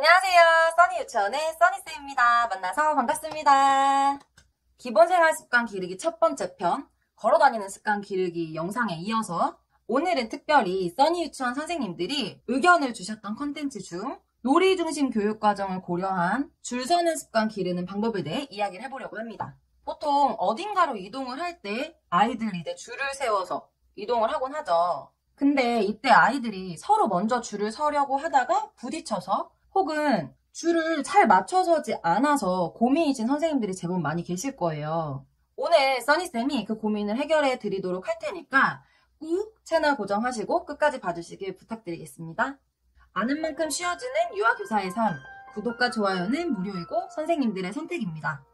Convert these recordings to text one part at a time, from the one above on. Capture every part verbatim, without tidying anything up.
안녕하세요. 써니 유치원의 써니쌤입니다. 만나서 반갑습니다. 기본생활습관 기르기 첫 번째 편, 걸어다니는 습관 기르기 영상에 이어서 오늘은 특별히 써니 유치원 선생님들이 의견을 주셨던 컨텐츠 중 놀이 중심 교육 과정을 고려한 줄 서는 습관 기르는 방법에 대해 이야기를 해보려고 합니다. 보통 어딘가로 이동을 할 때 아이들이 이제 줄을 세워서 이동을 하곤 하죠. 근데 이때 아이들이 서로 먼저 줄을 서려고 하다가 부딪혀서 혹은 줄을 잘 맞춰서지 않아서 고민이신 선생님들이 제법 많이 계실 거예요. 오늘 써니쌤이 그 고민을 해결해 드리도록 할 테니까 꼭 채널 고정하시고 끝까지 봐주시길 부탁드리겠습니다. 아는 만큼 쉬워지는 유아교사의 삶, 구독과 좋아요는 무료이고 선생님들의 선택입니다.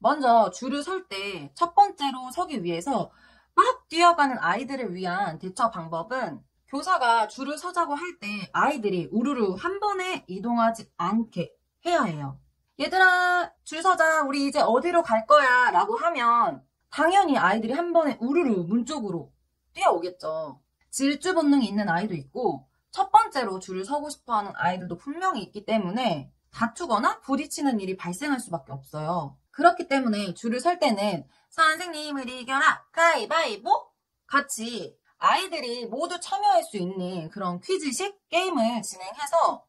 먼저 줄을 설 때 첫 번째로 서기 위해서 막 뛰어가는 아이들을 위한 대처 방법은 교사가 줄을 서자고 할 때 아이들이 우르르 한 번에 이동하지 않게 해야 해요. 얘들아, 줄 서자. 우리 이제 어디로 갈 거야 라고 하면 당연히 아이들이 한 번에 우르르 문 쪽으로 뛰어오겠죠. 질주 본능이 있는 아이도 있고 첫 번째로 줄을 서고 싶어하는 아이들도 분명히 있기 때문에 다투거나 부딪히는 일이 발생할 수밖에 없어요. 그렇기 때문에 줄을 설 때는 선생님을 이겨라 가위바위보 같이 아이들이 모두 참여할 수 있는 그런 퀴즈식 게임을 진행해서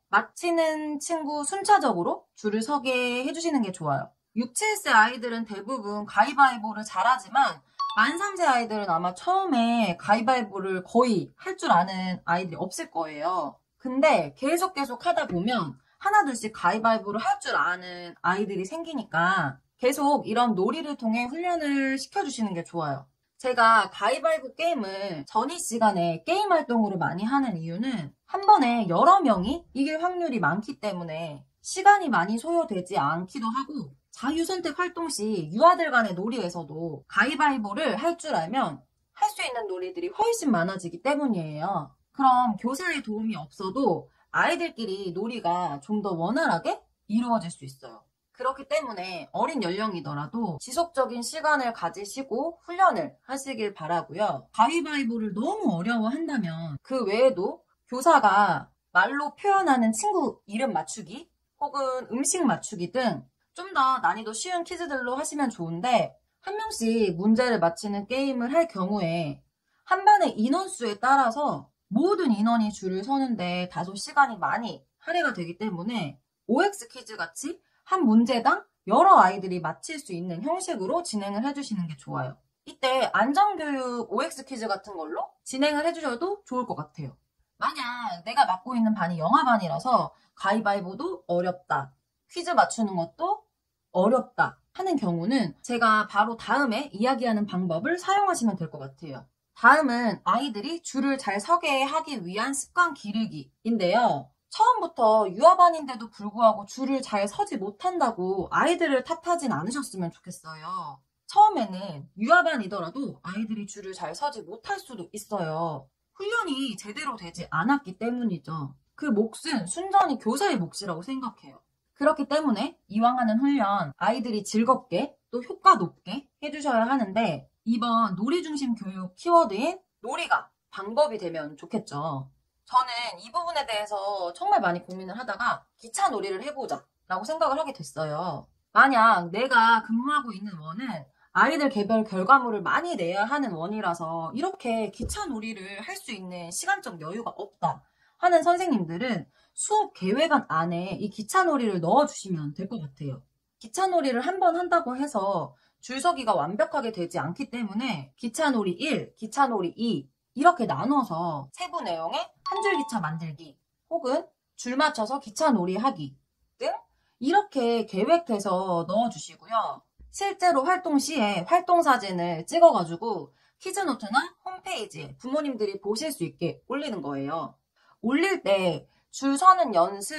마치는 친구 순차적으로 줄을 서게 해주시는 게 좋아요. 육, 칠 세 아이들은 대부분 가위바위보를 잘하지만 만 삼 세 아이들은 아마 처음에 가위바위보를 거의 할 줄 아는 아이들이 없을 거예요. 근데 계속 계속 하다 보면 하나둘씩 가위바위보를 할 줄 아는 아이들이 생기니까 계속 이런 놀이를 통해 훈련을 시켜주시는 게 좋아요. 제가 가위바위보 게임을 전이 시간에 게임 활동으로 많이 하는 이유는 한 번에 여러 명이 이길 확률이 많기 때문에 시간이 많이 소요되지 않기도 하고 자유선택 활동 시 유아들 간의 놀이에서도 가위바위보를 할 줄 알면 할 수 있는 놀이들이 훨씬 많아지기 때문이에요. 그럼 교사의 도움이 없어도 아이들끼리 놀이가 좀 더 원활하게 이루어질 수 있어요. 그렇기 때문에 어린 연령이더라도 지속적인 시간을 가지시고 훈련을 하시길 바라고요. 가위바위보를 너무 어려워한다면 그 외에도 교사가 말로 표현하는 친구 이름 맞추기 혹은 음식 맞추기 등 좀 더 난이도 쉬운 퀴즈들로 하시면 좋은데 한 명씩 문제를 맞히는 게임을 할 경우에 한 반의 인원수에 따라서 모든 인원이 줄을 서는데 다소 시간이 많이 할애가 되기 때문에 오엑스 퀴즈 같이 한 문제당 여러 아이들이 맞힐 수 있는 형식으로 진행을 해주시는 게 좋아요. 이때 안전교육 오엑스 퀴즈 같은 걸로 진행을 해주셔도 좋을 것 같아요. 만약 내가 맡고 있는 반이 영어반이라서 가위바위보도 어렵다, 퀴즈 맞추는 것도 어렵다 하는 경우는 제가 바로 다음에 이야기하는 방법을 사용하시면 될 것 같아요. 다음은 아이들이 줄을 잘 서게 하기 위한 습관 기르기인데요. 처음부터 유아반인데도 불구하고 줄을 잘 서지 못한다고 아이들을 탓하진 않으셨으면 좋겠어요. 처음에는 유아반이더라도 아이들이 줄을 잘 서지 못할 수도 있어요. 훈련이 제대로 되지 않았기 때문이죠. 그 몫은 순전히 교사의 몫이라고 생각해요. 그렇기 때문에 이왕 하는 훈련 아이들이 즐겁게 또 효과 높게 해주셔야 하는데 이번 놀이 중심 교육 키워드인 놀이가 방법이 되면 좋겠죠. 저는 이 부분에 대해서 정말 많이 고민을 하다가 기차 놀이를 해보자 라고 생각을 하게 됐어요. 만약 내가 근무하고 있는 원은 아이들 개별 결과물을 많이 내야 하는 원이라서 이렇게 기차 놀이를 할 수 있는 시간적 여유가 없다 하는 선생님들은 수업 계획안 안에 이 기차 놀이를 넣어주시면 될 것 같아요. 기차 놀이를 한 번 한다고 해서 줄서기가 완벽하게 되지 않기 때문에 기차 놀이 일, 기차 놀이 이 이렇게 나눠서 세부 내용의 한 줄 기차 만들기 혹은 줄 맞춰서 기차 놀이 하기 등 이렇게 계획해서 넣어주시고요. 실제로 활동 시에 활동 사진을 찍어가지고 퀴즈노트나 홈페이지에 부모님들이 보실 수 있게 올리는 거예요. 올릴 때 줄 서는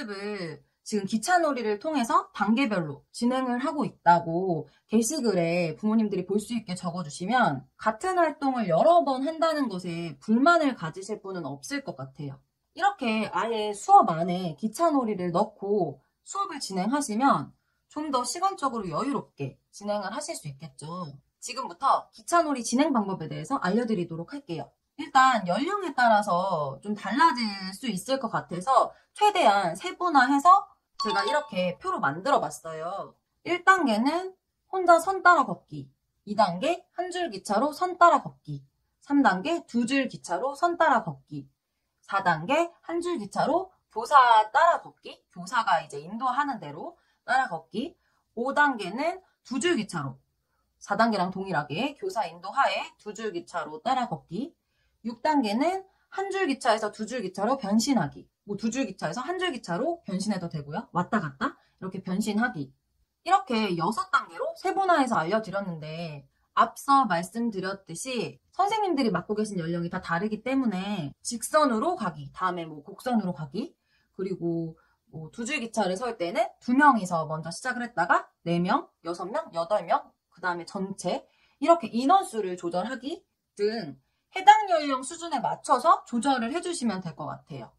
연습을 지금 기차놀이를 통해서 단계별로 진행을 하고 있다고 게시글에 부모님들이 볼 수 있게 적어주시면 같은 활동을 여러 번 한다는 것에 불만을 가지실 분은 없을 것 같아요. 이렇게 아예 수업 안에 기차놀이를 넣고 수업을 진행하시면 좀 더 시간적으로 여유롭게 진행을 하실 수 있겠죠. 지금부터 기차놀이 진행 방법에 대해서 알려드리도록 할게요. 일단 연령에 따라서 좀 달라질 수 있을 것 같아서 최대한 세분화해서 제가 이렇게 표로 만들어 봤어요. 일 단계는 혼자 선 따라 걷기, 이 단계 한 줄 기차로 선 따라 걷기, 삼 단계 두 줄 기차로 선 따라 걷기, 사 단계 한 줄 기차로 교사 따라 걷기, 교사가 이제 인도하는 대로 따라 걷기, 오 단계는 두 줄 기차로, 사 단계랑 동일하게 교사 인도하에 두 줄 기차로 따라 걷기, 육 단계는 한 줄 기차에서 두 줄 기차로 변신하기, 뭐 두 줄 기차에서 한 줄 기차로 변신해도 되고요. 왔다 갔다 이렇게 변신하기. 이렇게 여섯 단계로 세분화해서 알려드렸는데 앞서 말씀드렸듯이 선생님들이 맡고 계신 연령이 다 다르기 때문에 직선으로 가기, 다음에 뭐 곡선으로 가기, 그리고 뭐 두 줄 기차를 설 때는 두 명이서 먼저 시작을 했다가 네 명, 여섯 명, 여덟 명, 그 다음에 전체 이렇게 인원수를 조절하기 등 해당 연령 수준에 맞춰서 조절을 해주시면 될 것 같아요.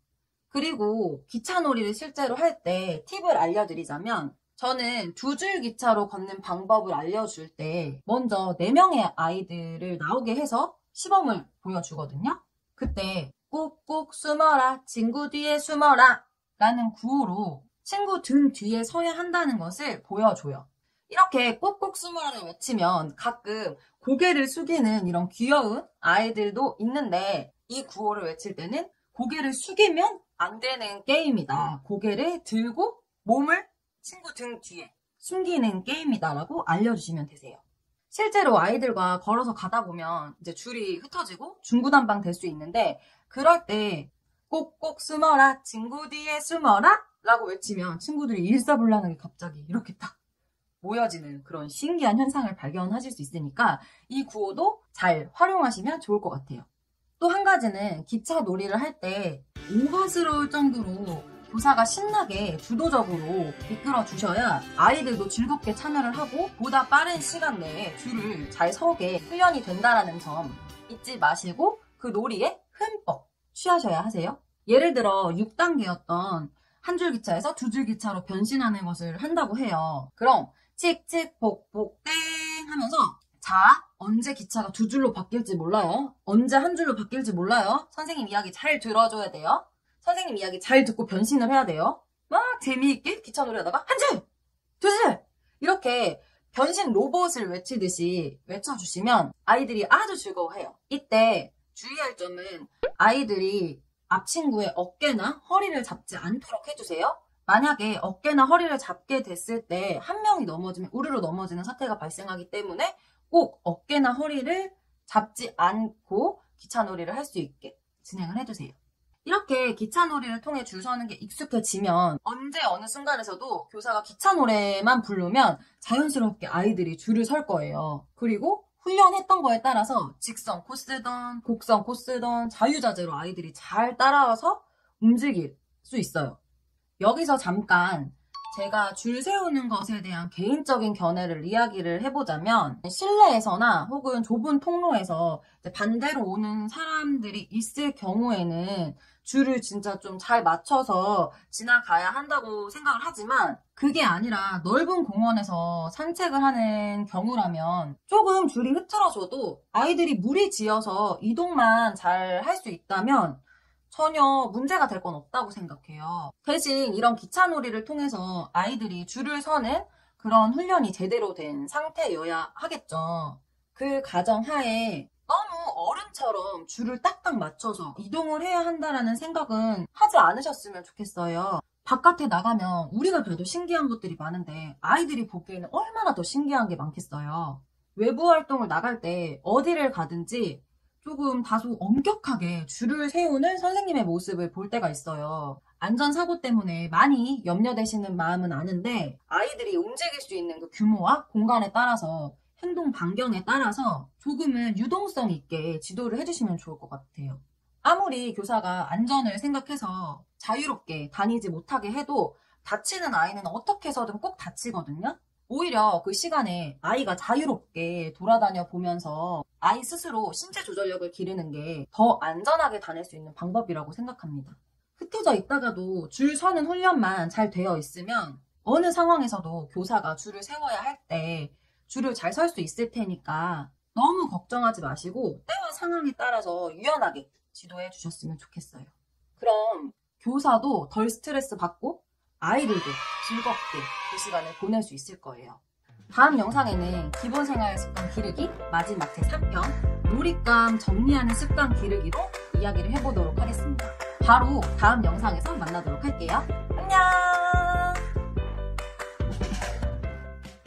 그리고 기차놀이를 실제로 할 때 팁을 알려드리자면 저는 두 줄 기차로 걷는 방법을 알려줄 때 먼저 네 명의 아이들을 나오게 해서 시범을 보여주거든요. 그때 꾹꾹 숨어라, 친구 뒤에 숨어라 라는 구호로 친구 등 뒤에 서야 한다는 것을 보여줘요. 이렇게 꾹꾹 숨어라를 외치면 가끔 고개를 숙이는 이런 귀여운 아이들도 있는데 이 구호를 외칠 때는 고개를 숙이면 안 되는 게임이다. 고개를 들고 몸을 친구 등 뒤에 숨기는 게임이다 라고 알려주시면 되세요. 실제로 아이들과 걸어서 가다 보면 이제 줄이 흩어지고 중구난방 될 수 있는데 그럴 때 꼭꼭 숨어라, 친구 뒤에 숨어라 라고 외치면 친구들이 일사불란하게 갑자기 이렇게 딱 모여지는 그런 신기한 현상을 발견하실 수 있으니까 이 구호도 잘 활용하시면 좋을 것 같아요. 또 한 가지는 기차 놀이를 할 때 오바스러울 정도로 교사가 신나게 주도적으로 이끌어 주셔야 아이들도 즐겁게 참여를 하고 보다 빠른 시간 내에 줄을 잘 서게 훈련이 된다는 점 잊지 마시고 그 놀이에 흠뻑 취하셔야 하세요. 예를 들어 육 단계였던 한 줄 기차에서 두 줄 기차로 변신하는 것을 한다고 해요. 그럼 칙칙폭폭 땡 하면서 자, 언제 기차가 두 줄로 바뀔지 몰라요. 언제 한 줄로 바뀔지 몰라요. 선생님 이야기 잘 들어줘야 돼요. 선생님 이야기 잘 듣고 변신을 해야 돼요. 막 재미있게 기차 놀이 하다가 한 줄! 두 줄! 이렇게 변신 로봇을 외치듯이 외쳐주시면 아이들이 아주 즐거워해요. 이때 주의할 점은 아이들이 앞 친구의 어깨나 허리를 잡지 않도록 해주세요. 만약에 어깨나 허리를 잡게 됐을 때 한 명이 넘어지면 우르르 넘어지는 사태가 발생하기 때문에 꼭 어깨나 허리를 잡지 않고 기차놀이를 할 수 있게 진행을 해주세요. 이렇게 기차놀이를 통해 줄 서는 게 익숙해지면 언제 어느 순간에서도 교사가 기차노래만 부르면 자연스럽게 아이들이 줄을 설 거예요. 그리고 훈련했던 거에 따라서 직선 코스든 곡선 코스든 자유자재로 아이들이 잘 따라와서 움직일 수 있어요. 여기서 잠깐 제가 줄 세우는 것에 대한 개인적인 견해를 이야기를 해보자면 실내에서나 혹은 좁은 통로에서 반대로 오는 사람들이 있을 경우에는 줄을 진짜 좀 잘 맞춰서 지나가야 한다고 생각을 하지만 그게 아니라 넓은 공원에서 산책을 하는 경우라면 조금 줄이 흐트러져도 아이들이 무리지어서 이동만 잘 할 수 있다면 전혀 문제가 될 건 없다고 생각해요. 대신 이런 기차놀이를 통해서 아이들이 줄을 서는 그런 훈련이 제대로 된 상태여야 하겠죠. 그 가정하에 너무 어른처럼 줄을 딱딱 맞춰서 이동을 해야 한다는 생각은 하지 않으셨으면 좋겠어요. 바깥에 나가면 우리가 봐도 신기한 것들이 많은데 아이들이 보기에는 얼마나 더 신기한 게 많겠어요. 외부 활동을 나갈 때 어디를 가든지 조금 다소 엄격하게 줄을 세우는 선생님의 모습을 볼 때가 있어요. 안전사고 때문에 많이 염려되시는 마음은 아는데 아이들이 움직일 수 있는 그 규모와 공간에 따라서 행동 반경에 따라서 조금은 유동성 있게 지도를 해주시면 좋을 것 같아요. 아무리 교사가 안전을 생각해서 자유롭게 다니지 못하게 해도 다치는 아이는 어떻게 해서든 꼭 다치거든요. 오히려 그 시간에 아이가 자유롭게 돌아다녀 보면서 아이 스스로 신체 조절력을 기르는 게 더 안전하게 다닐 수 있는 방법이라고 생각합니다. 흩어져 있다가도 줄 서는 훈련만 잘 되어 있으면 어느 상황에서도 교사가 줄을 세워야 할 때 줄을 잘 설 수 있을 테니까 너무 걱정하지 마시고 때와 상황에 따라서 유연하게 지도해 주셨으면 좋겠어요. 그럼 교사도 덜 스트레스 받고 아이들도 즐겁게 그 시간을 보낼 수 있을 거예요. 다음 영상에는 기본생활 습관 기르기 마지막 제삼 편 놀잇감 정리하는 습관 기르기로 이야기를 해보도록 하겠습니다. 바로 다음 영상에서 만나도록 할게요. 안녕!